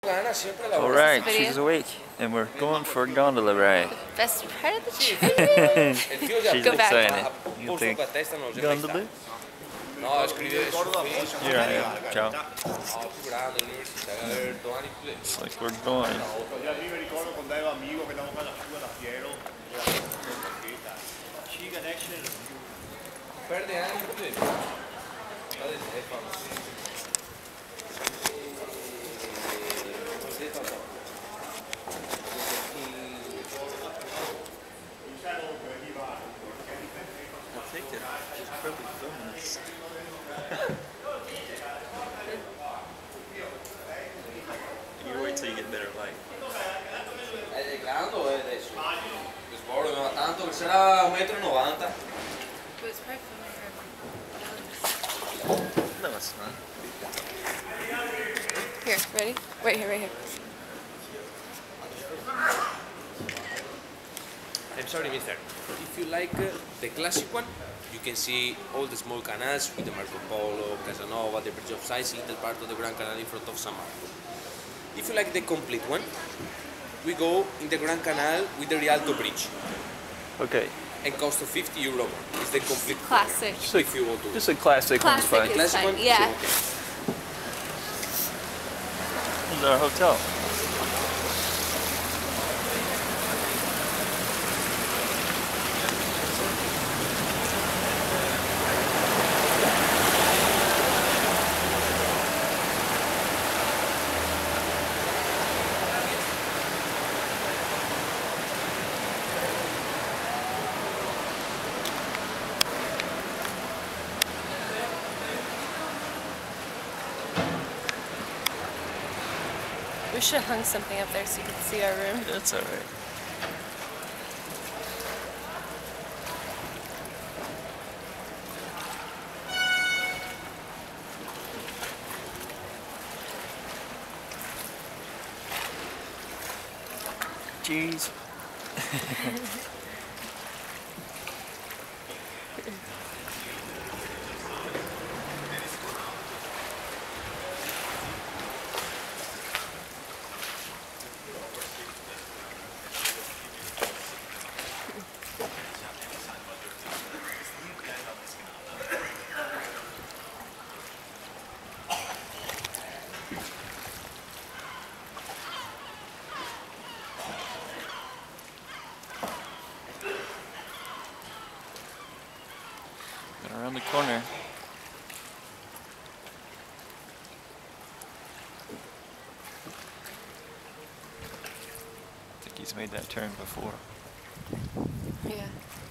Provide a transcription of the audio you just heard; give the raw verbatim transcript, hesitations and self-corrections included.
Alright, she's awake, and we're going for a gondola ride. Best part of the trip. She's Go back. excited. You think gondola? Here I am. Ciao. Looks like we're going. I think that she's probably filming this. You wait till you get better light. È declinando o è adesso? Sbordo, non tanto che sarà un metro e novanta. No, it's not. Here, ready? Wait here, right here. I'm sorry, mister. If you like uh, the classic one, you can see all the small canals with the Marco Polo, Casanova, the Bridge of Sighs, little part of the Grand Canal in front of San Marco. If you like the complete one, we go in the Grand Canal with the Rialto Bridge. Okay. And cost of fifty euro is the complete Classic. Just a, if you want to. just a classic, Classic one's fine. is Classic fine, one? yeah. Okay. This is our hotel. We should have hung something up there so you could see our room. That's alright. Jeez. Around the corner. I think he's made that turn before. Yeah.